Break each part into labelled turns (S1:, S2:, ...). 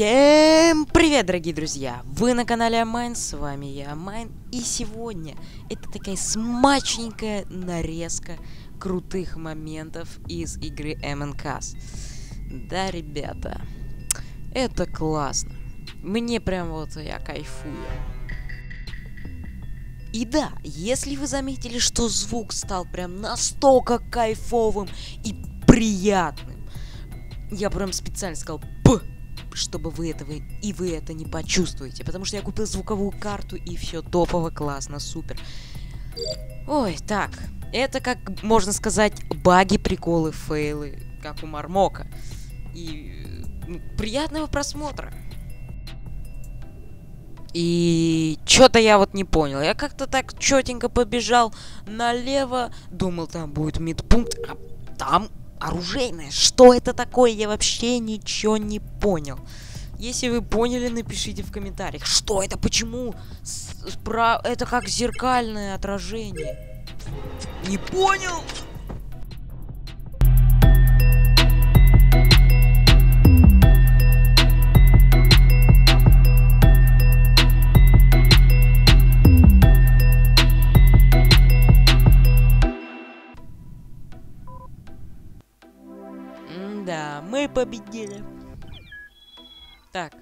S1: Всем привет, дорогие друзья! Вы на канале Амайн, с вами я, Амайн. И сегодня это такая смачненькая нарезка крутых моментов из игры МНК. Да, ребята, это классно. Мне прям вот я кайфую. И да, если вы заметили, что звук стал прям настолько кайфовым и приятным, я прям специально сказал «П», чтобы вы это не почувствуете, потому что я купил звуковую карту и все топово, классно, супер. Ой, так, это как можно сказать баги, приколы, фейлы, как у Мармока. И приятного просмотра. И что-то я вот не понял. Я как-то так четенько побежал налево, думал, там будет медпункт, а там оружейное. Что это такое? Я вообще ничего не понял. Если вы поняли, напишите в комментариях. Что это? Почему? Это как зеркальное отражение. Не понял? Да, мы победили. Так.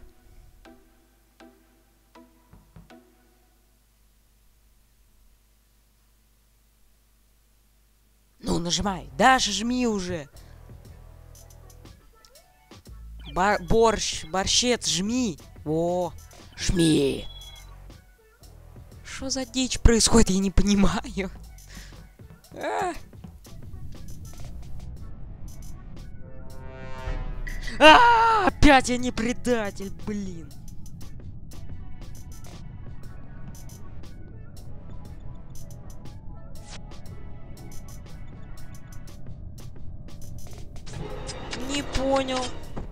S1: Ну, нажимай. Даша, жми уже. Борщец, жми. О, жми. Что за дичь происходит, я не понимаю. Опять я не предатель, блин. Не понял.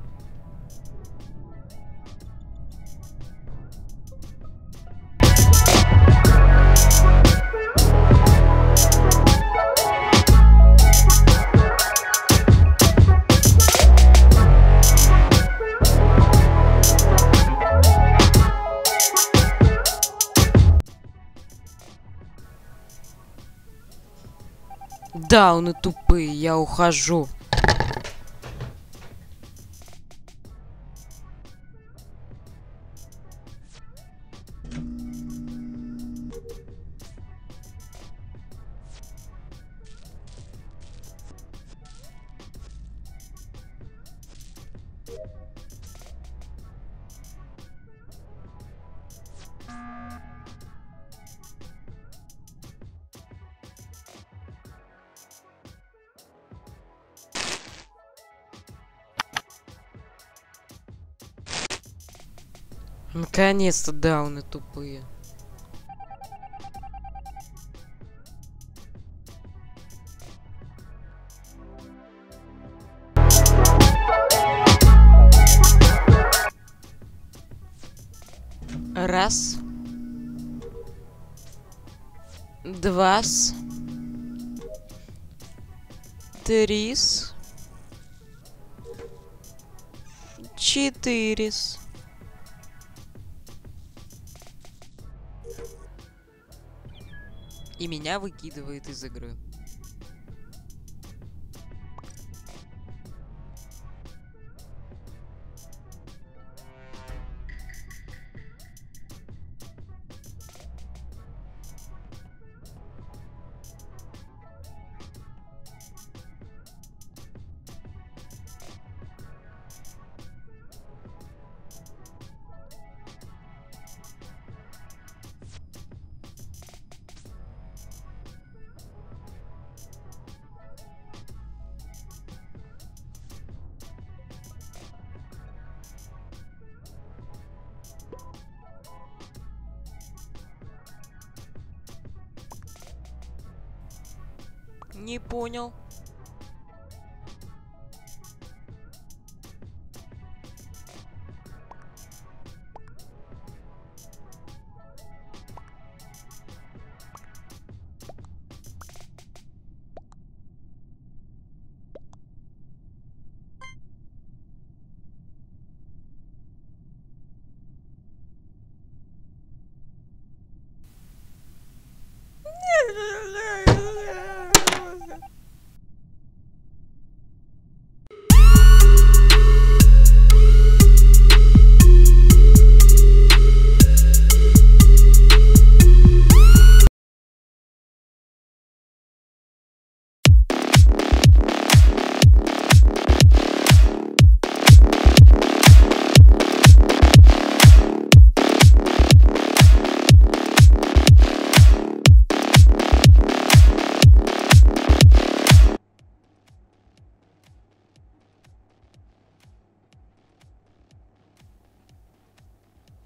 S1: Дауны тупые, я ухожу. Наконец-то дауны тупые. Раз. Два. Трис. Четырис. И меня выкидывает из игры. Не понял.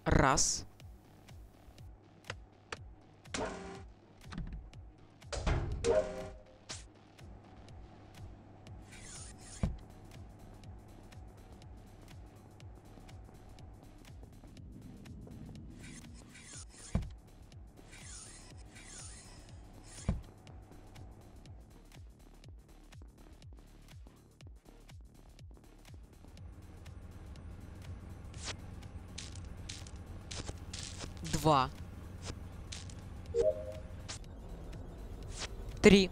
S1: Раз. Два. Три.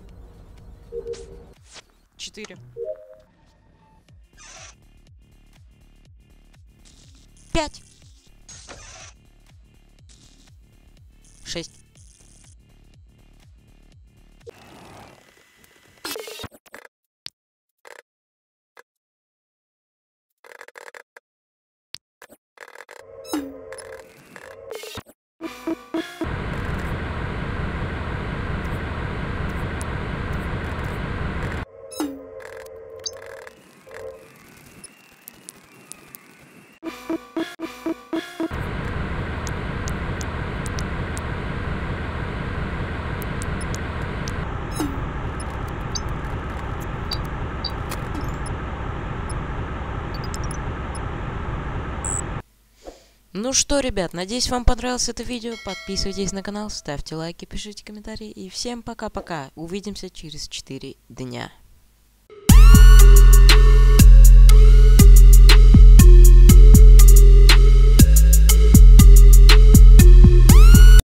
S1: Четыре. Пять. Шесть. Ну что, ребят, надеюсь, вам понравилось это видео. Подписывайтесь на канал, ставьте лайки, пишите комментарии. И всем пока-пока. Увидимся через 4 дня.